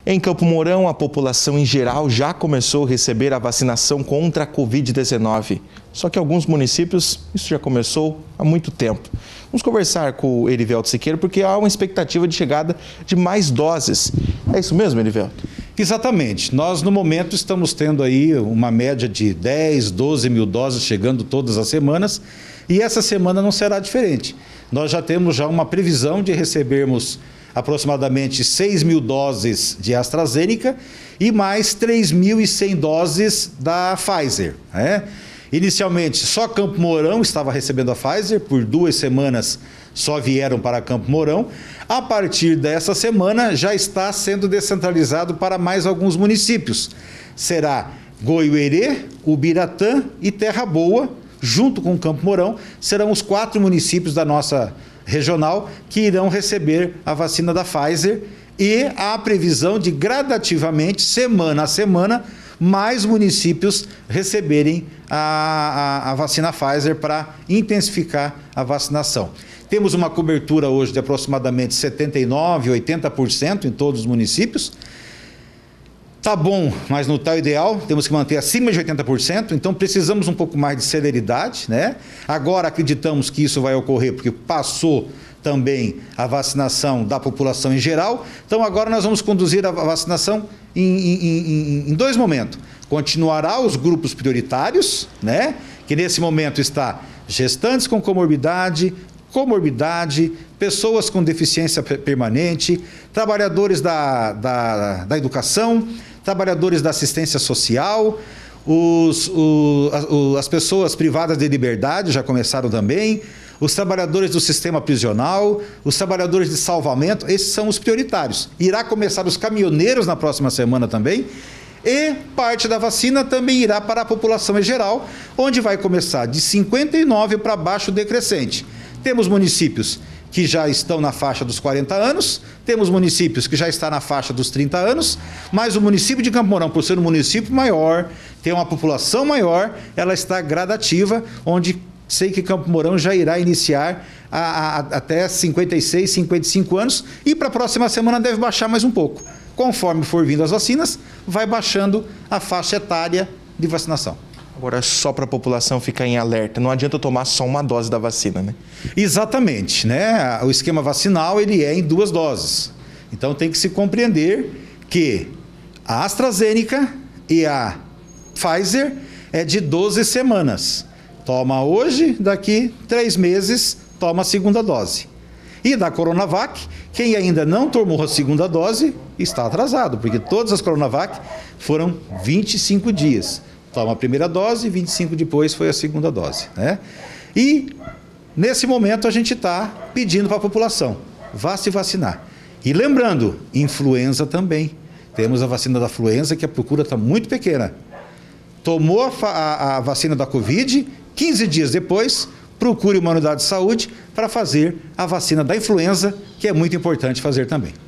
Em Campo Mourão, a população em geral já começou a receber a vacinação contra a Covid-19. Só que em alguns municípios isso já começou há muito tempo. Vamos conversar com o Erivelto Siqueira porque há uma expectativa de chegada de mais doses. É isso mesmo, Erivelto? Exatamente. Nós, no momento, estamos tendo aí uma média de 10, 12 mil doses chegando todas as semanas e essa semana não será diferente. Nós já temos uma previsão de recebermos aproximadamente 6 mil doses de AstraZeneca e mais 3.100 doses da Pfizer, né? Inicialmente, só Campo Mourão estava recebendo a Pfizer, por 2 semanas só vieram para Campo Mourão. A partir dessa semana já está sendo descentralizado para mais alguns municípios. Será Goiuerê, Ubiratã e Terra Boa, junto com Campo Mourão, serão os 4 municípios da nossa regional que irão receber a vacina da Pfizer e há a previsão de gradativamente, semana a semana, mais municípios receberem a vacina Pfizer para intensificar a vacinação. Temos uma cobertura hoje de aproximadamente 79%, 80% em todos os municípios. Tá bom, mas não está ideal, temos que manter acima de 80%, então precisamos um pouco mais de celeridade, né? Agora acreditamos que isso vai ocorrer porque passou também a vacinação da população em geral, então agora nós vamos conduzir a vacinação em 2 momentos. Continuará os grupos prioritários, né? Que nesse momento está gestantes com comorbidade, pessoas com deficiência permanente, trabalhadores da educação, trabalhadores da assistência social, as pessoas privadas de liberdade já começaram também, os trabalhadores do sistema prisional, os trabalhadores de salvamento, esses são os prioritários. Irá começar os caminhoneiros na próxima semana também, e parte da vacina também irá para a população em geral, onde vai começar de 59 para baixo decrescente. Temos municípios que já estão na faixa dos 40 anos, temos municípios que já estão na faixa dos 30 anos, mas o município de Campo Mourão, por ser um município maior, tem uma população maior, ela está gradativa, onde sei que Campo Mourão já irá iniciar até 56, 55 anos e para a próxima semana deve baixar mais um pouco. Conforme for vindo as vacinas, vai baixando a faixa etária de vacinação. Agora, só para a população ficar em alerta, não adianta tomar só uma dose da vacina, né? Exatamente, né? O esquema vacinal ele é em 2 doses. Então tem que se compreender que a AstraZeneca e a Pfizer é de 12 semanas. Toma hoje, daqui 3 meses, toma a segunda dose. E da Coronavac, quem ainda não tomou a segunda dose está atrasado, porque todas as Coronavac foram 25 dias. Toma a primeira dose, 25 depois foi a segunda dose, né? E nesse momento a gente está pedindo para a população, vá se vacinar. E lembrando, influenza também. Temos a vacina da influenza que a procura está muito pequena. Tomou a vacina da Covid, 15 dias depois, procure uma unidade de saúde para fazer a vacina da influenza, que é muito importante fazer também.